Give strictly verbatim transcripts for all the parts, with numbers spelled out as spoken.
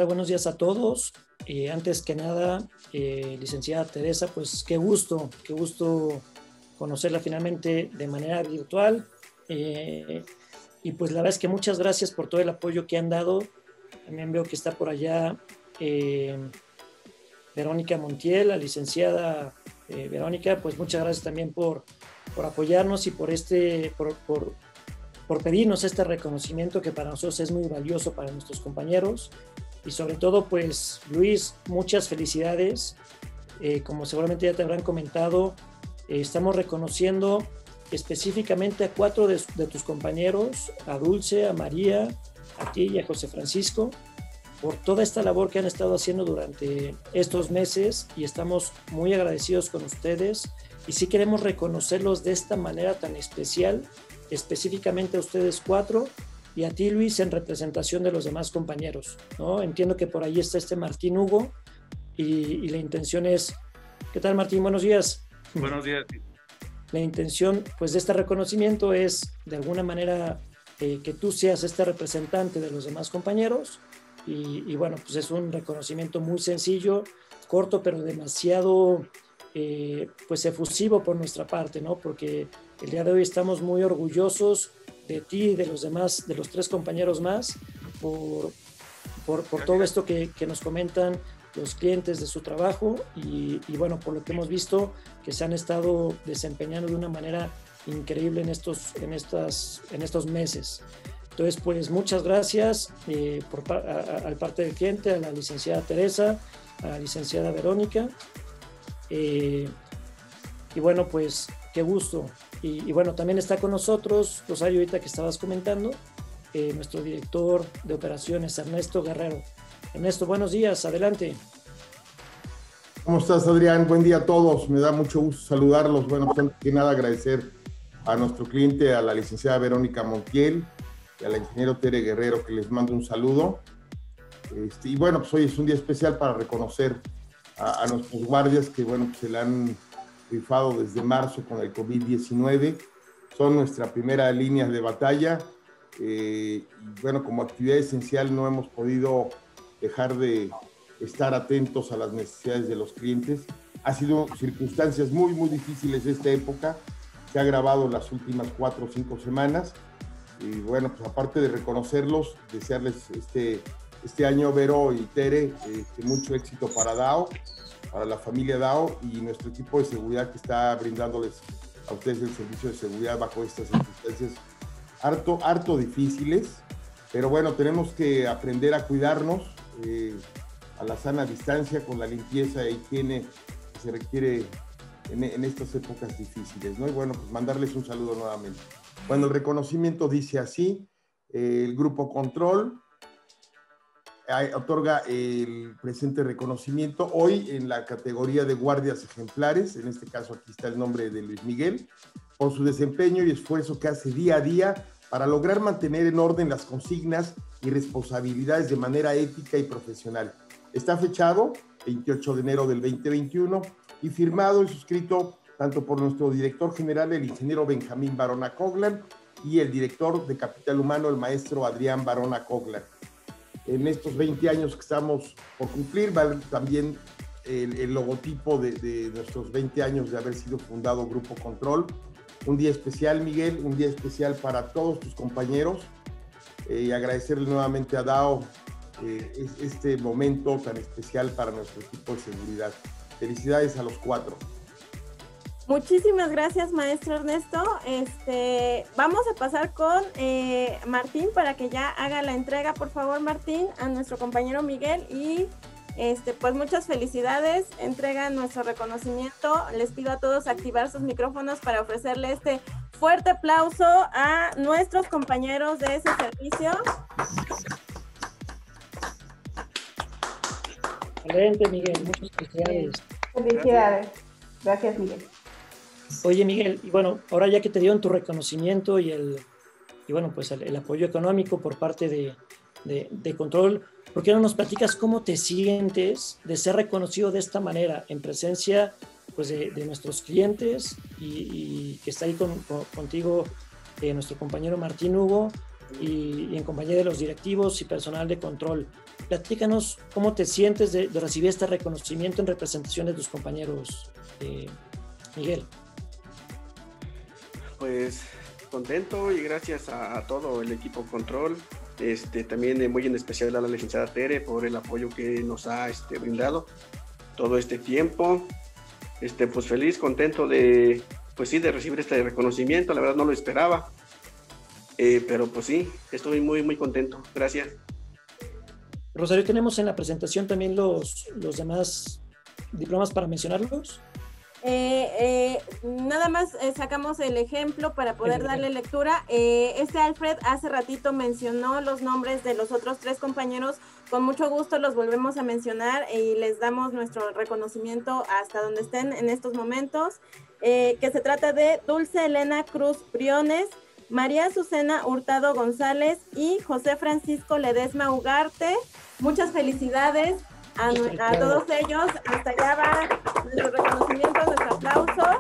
tal? Buenos días a todos. Eh, antes que nada, eh, licenciada Teresa, pues qué gusto, qué gusto conocerla finalmente de manera virtual. Eh, y pues la verdad es que muchas gracias por todo el apoyo que han dado. También veo que está por allá eh, Verónica Montiel, la licenciada eh, Verónica, pues muchas gracias también por, por apoyarnos y por, este, por, por, por pedirnos este reconocimiento que para nosotros es muy valioso para nuestros compañeros. Y sobre todo, pues Luis, muchas felicidades. Eh, como seguramente ya te habrán comentado, eh, estamos reconociendo específicamente a cuatro de, de tus compañeros, a Dulce, a María, a ti y a José Francisco, por toda esta labor que han estado haciendo durante estos meses, y estamos muy agradecidos con ustedes y sí queremos reconocerlos de esta manera tan especial, específicamente a ustedes cuatro y a ti, Luis, en representación de los demás compañeros, ¿no? Entiendo que por ahí está este Martín Hugo y, y la intención es... ¿Qué tal, Martín? Buenos días. Buenos días. La intención, pues, de este reconocimiento es, de alguna manera, eh, que tú seas este representante de los demás compañeros y, y bueno, pues es un reconocimiento muy sencillo, corto, pero demasiado, eh, pues, efusivo por nuestra parte, ¿no? Porque el día de hoy estamos muy orgullosos de ti y de los demás, de los tres compañeros más, por, por, por todo esto que, que nos comentan los clientes de su trabajo y, y bueno, por lo que hemos visto, que se han estado desempeñando de una manera increíble en estos, en estas, en estos meses. Entonces, pues muchas gracias eh, por, a, a, al parte del cliente, a la licenciada Teresa, a la licenciada Verónica. Eh, y bueno, pues qué gusto. Y, y bueno, también está con nosotros, Rosario, ahorita que estabas comentando, eh, nuestro director de operaciones, Ernesto Guerrero. Ernesto, buenos días, adelante. ¿Cómo estás, Adrián? Buen día a todos, me da mucho gusto saludarlos. Bueno, pues antes que nada agradecer a nuestro cliente, a la licenciada Verónica Montiel y al ingeniero Tere Guerrero, que les mando un saludo. Este, y bueno, pues hoy es un día especial para reconocer a, a nuestros guardias que, bueno, pues se la han rifado desde marzo con el COVID diecinueve. Son nuestra primera línea de batalla. Eh, y bueno, como actividad esencial no hemos podido dejar de estar atentos a las necesidades de los clientes. Ha sido circunstancias muy, muy difíciles esta época. Se ha agravado las últimas cuatro o cinco semanas. Y bueno, pues aparte de reconocerlos, desearles este, este año, Vero y Tere, este, mucho éxito para DAO, para la familia DAO y nuestro equipo de seguridad que está brindándoles a ustedes el servicio de seguridad bajo estas circunstancias harto, harto difíciles. Pero bueno, tenemos que aprender a cuidarnos, eh, a la sana distancia, con la limpieza e higiene que se requiere en, en estas épocas difíciles, ¿no? Y bueno, pues mandarles un saludo nuevamente. Bueno, el reconocimiento dice así: eh, el Grupo Control eh, otorga el presente reconocimiento hoy en la categoría de guardias ejemplares, en este caso aquí está el nombre de Luis Miguel, por su desempeño y esfuerzo que hace día a día para lograr mantener en orden las consignas y responsabilidades de manera ética y profesional. Está fechado veintiocho de enero del veinte veintiuno y firmado y suscrito tanto por nuestro director general, el ingeniero Benjamín Barona Coglan, y el director de Capital Humano, el maestro Adrián Barona Coglan. En estos veinte años que estamos por cumplir, va también el, el logotipo de, de nuestros veinte años de haber sido fundado Grupo Control. Un día especial, Miguel, un día especial para todos tus compañeros, eh, y agradecerle nuevamente a DAO eh, es, este momento tan especial para nuestro equipo de seguridad. Felicidades a los cuatro. Muchísimas gracias, maestro Ernesto. Este, vamos a pasar con eh, Martín para que ya haga la entrega, por favor, Martín, a nuestro compañero Miguel. Y este, pues muchas felicidades, entregan nuestro reconocimiento. Les pido a todos activar sus micrófonos para ofrecerle este fuerte aplauso a nuestros compañeros de ese servicio. Excelente, Miguel, muchas felicidades. Felicidades. Gracias, Miguel. Oye, Miguel, y bueno, ahora ya que te dieron tu reconocimiento y el, y bueno, pues el, el apoyo económico por parte de, de, de Control, ¿por qué no nos platicas cómo te sientes de ser reconocido de esta manera en presencia, pues, de, de nuestros clientes y, y que está ahí con, con, contigo eh, nuestro compañero Martín Hugo, y, y en compañía de los directivos y personal de control. Platícanos cómo te sientes de, de recibir este reconocimiento en representación de tus compañeros, eh, Miguel. Pues contento y gracias a, a todo el equipo control, este, también eh, muy en especial a la licenciada Tere por el apoyo que nos ha este, brindado todo este tiempo. Este, pues feliz, contento de, pues sí, de recibir este reconocimiento, la verdad no lo esperaba, eh, pero pues sí, estoy muy muy contento, gracias. Rosario, ¿tenemos en la presentación también los, los demás diplomas para mencionarlos? Eh, eh, nada más eh, sacamos el ejemplo para poder darle lectura. Eh, este Alfred hace ratito mencionó los nombres de los otros tres compañeros. Con mucho gusto los volvemos a mencionar y les damos nuestro reconocimiento hasta donde estén en estos momentos. Eh, que se trata de Dulce Elena Cruz Briones, María Azucena Hurtado González y José Francisco Ledesma Ugarte. Muchas felicidades a, a todos ellos. Hasta allá va nuestro reconocimiento, nuestro aplauso.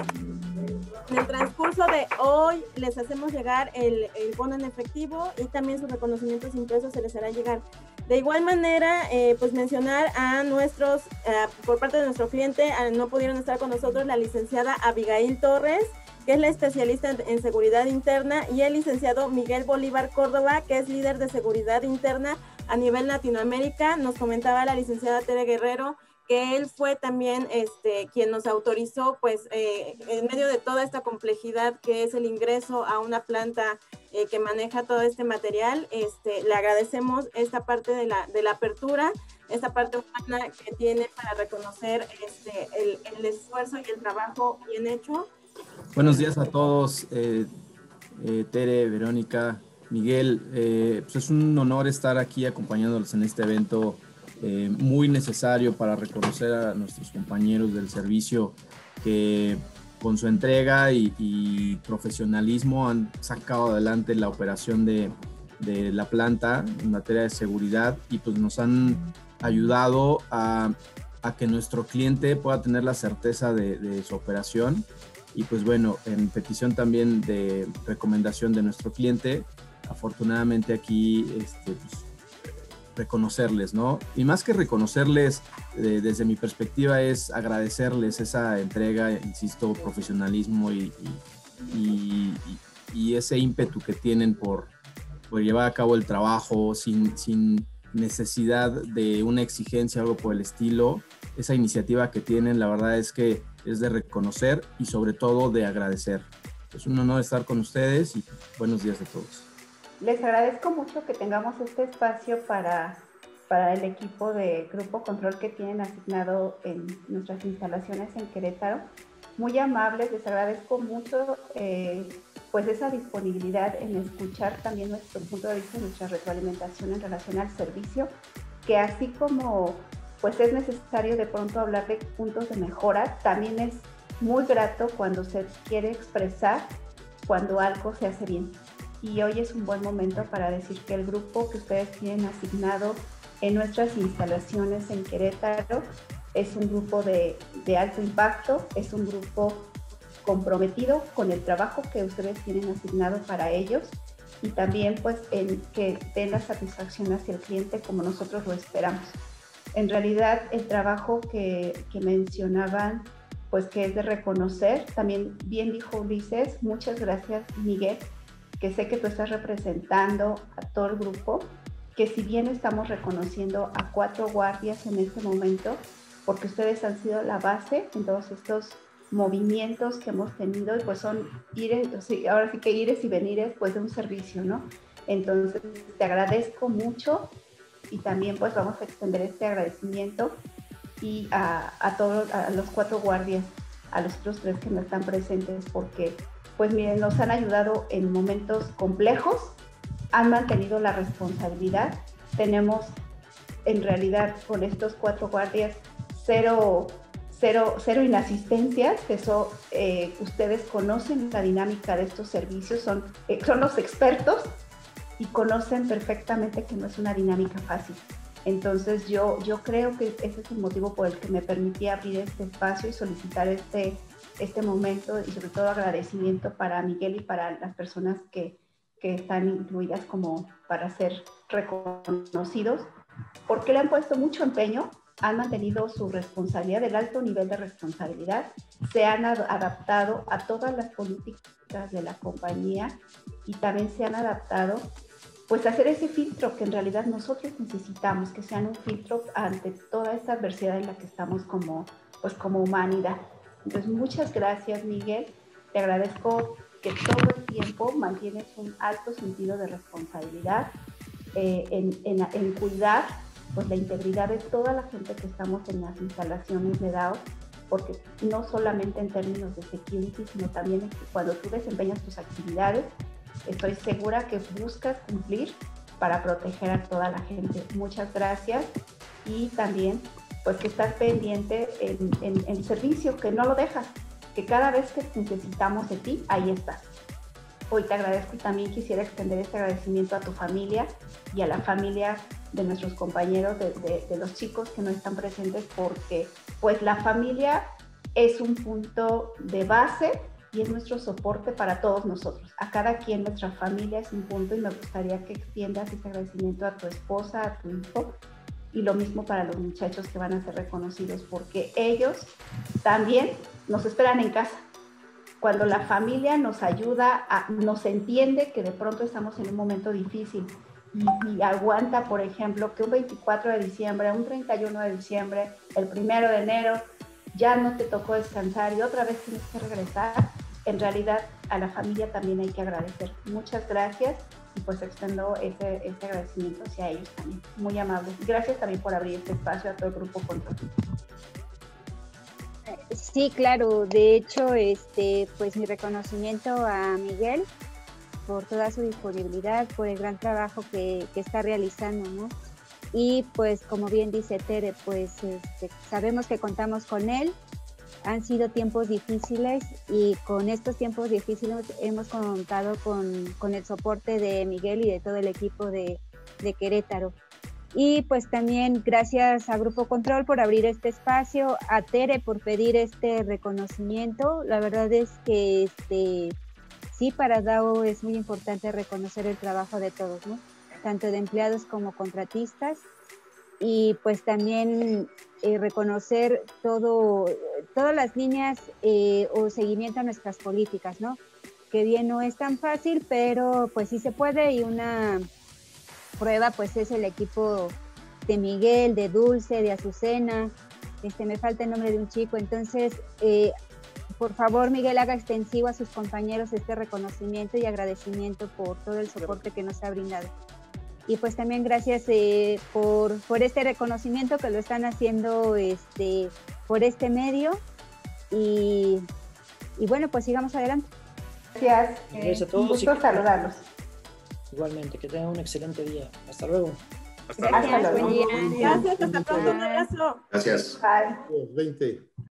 En el transcurso de hoy les hacemos llegar el, el bono en efectivo y también sus reconocimientos impresos se les hará llegar. De igual manera, eh, pues mencionar a nuestros, eh, por parte de nuestro cliente, eh, no pudieron estar con nosotros la licenciada Abigail Torres, que es la especialista en, en seguridad interna, y el licenciado Miguel Bolívar Córdoba, que es líder de seguridad interna a nivel Latinoamérica. Nos comentaba la licenciada Tere Guerrero que él fue también este, quien nos autorizó, pues, eh, en medio de toda esta complejidad que es el ingreso a una planta eh, que maneja todo este material. Este, le agradecemos esta parte de la, de la apertura, esta parte humana que tiene para reconocer este, el, el esfuerzo y el trabajo bien hecho. Buenos días a todos, eh, eh, Tere, Verónica, Miguel. Eh, pues es un honor estar aquí acompañándolos en este evento eh, muy necesario para reconocer a nuestros compañeros del servicio que con su entrega y, y profesionalismo han sacado adelante la operación de, de la planta en materia de seguridad y pues nos han ayudado a, a que nuestro cliente pueda tener la certeza de, de su operación. Y pues bueno, en petición también de recomendación de nuestro cliente, afortunadamente aquí este, pues, reconocerles, ¿no? Y más que reconocerles, eh, desde mi perspectiva es agradecerles esa entrega, insisto, profesionalismo y, y, y, y ese ímpetu que tienen por, por llevar a cabo el trabajo sin, sin necesidad de una exigencia o algo por el estilo. Esa iniciativa que tienen, la verdad es que es de reconocer y sobre todo de agradecer. Es un honor estar con ustedes y buenos días a todos. Les agradezco mucho que tengamos este espacio para, para el equipo de Grupo Control que tienen asignado en nuestras instalaciones en Querétaro. Muy amables, les agradezco mucho eh, pues esa disponibilidad en escuchar también nuestro punto de vista, nuestra retroalimentación en relación al servicio, que así como pues es necesario de pronto hablar de puntos de mejora, también es muy grato cuando se quiere expresar cuando algo se hace bien. Y hoy es un buen momento para decir que el grupo que ustedes tienen asignado en nuestras instalaciones en Querétaro es un grupo de, de alto impacto, es un grupo comprometido con el trabajo que ustedes tienen asignado para ellos y también pues en que den la satisfacción hacia el cliente como nosotros lo esperamos. En realidad el trabajo que, que mencionaban, pues que es de reconocer, también bien dijo Ulises, muchas gracias Miguel, que sé que tú estás representando a todo el grupo, que si bien estamos reconociendo a cuatro guardias en este momento, porque ustedes han sido la base en todos estos movimientos que hemos tenido, y pues son ires, ahora sí que ires y venires pues de un servicio, ¿no? Entonces te agradezco mucho y también pues vamos a extender este agradecimiento y a, a todos, a los cuatro guardias, a los otros tres que no están presentes, porque pues miren, nos han ayudado en momentos complejos, han mantenido la responsabilidad. Tenemos en realidad con estos cuatro guardias cero, cero, cero inasistencias, eso eh, ustedes conocen la dinámica de estos servicios, son, eh, son los expertos y conocen perfectamente que no es una dinámica fácil. Entonces yo, yo creo que ese es el motivo por el que me permití abrir este espacio y solicitar este, este momento y sobre todo agradecimiento para Miguel y para las personas que, que están incluidas como para ser reconocidos, porque le han puesto mucho empeño, han mantenido su responsabilidad, el alto nivel de responsabilidad, se han ad- adaptado a todas las políticas de la compañía y también se han adaptado pues a hacer ese filtro que en realidad nosotros necesitamos, que sean un filtro ante toda esta adversidad en la que estamos como, pues como humanidad. Entonces, muchas gracias, Miguel. Te agradezco que todo el tiempo mantienes un alto sentido de responsabilidad eh, en, en, en cuidar pues, la integridad de toda la gente que estamos en las instalaciones de D A O, porque no solamente en términos de security, sino también cuando tú desempeñas tus actividades, estoy segura que buscas cumplir para proteger a toda la gente. Muchas gracias y también pues que estás pendiente en, en, en servicio, que no lo dejas, que cada vez que necesitamos de ti, ahí estás. Hoy te agradezco y también quisiera extender este agradecimiento a tu familia y a la familia de nuestros compañeros, de, de, de los chicos que no están presentes, porque pues la familia es un punto de base y es nuestro soporte para todos nosotros. A cada quien, nuestra familia es un punto y me gustaría que extiendas ese agradecimiento a tu esposa, a tu hijo, y lo mismo para los muchachos que van a ser reconocidos, porque ellos también nos esperan en casa. Cuando la familia nos ayuda, a, nos entiende que de pronto estamos en un momento difícil y, y aguanta, por ejemplo, que un veinticuatro de diciembre, un treinta y uno de diciembre, el primero de enero, ya no te tocó descansar y otra vez tienes que regresar, en realidad a la familia también hay que agradecer. Muchas gracias y pues extendo ese, ese agradecimiento hacia ellos también. Muy amables. Gracias también por abrir este espacio a todo el Grupo Control. Sí, claro. De hecho, este, pues mi reconocimiento a Miguel por toda su disponibilidad, por el gran trabajo que, que está realizando, ¿no? Y pues como bien dice Tere, pues este, sabemos que contamos con él. Han sido tiempos difíciles y con estos tiempos difíciles hemos contado con, con el soporte de Miguel y de todo el equipo de, de Querétaro. Y pues también gracias a Grupo Control por abrir este espacio, a Tere por pedir este reconocimiento. La verdad es que este, sí, para D A O es muy importante reconocer el trabajo de todos, ¿no? Tanto de empleados como contratistas. Y pues también eh, reconocer todo, todas las líneas eh, o seguimiento a nuestras políticas, ¿no? Que bien no es tan fácil, pero pues sí se puede, y una prueba pues es el equipo de Miguel, de Dulce, de Azucena, este, me falta el nombre de un chico, entonces eh, por favor Miguel haga extensivo a sus compañeros este reconocimiento y agradecimiento por todo el soporte que nos ha brindado. Y pues también gracias eh, por, por este reconocimiento que lo están haciendo este, por este medio. Y, y bueno, pues sigamos adelante. Gracias. Gracias a todos. Un gusto saludarlos. Igualmente, que tengan un excelente día. Hasta luego. Hasta luego. Gracias, hasta pronto. Un abrazo. Gracias. Bye. veinte